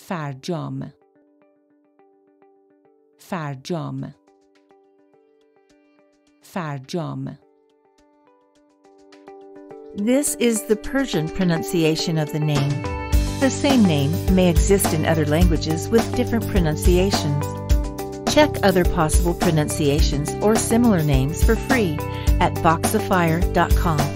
فرجام فرجام فرجام. This is the Persian pronunciation of the name. The same name may exist in other languages with different pronunciations. Check other possible pronunciations or similar names for free at Voxifier.com.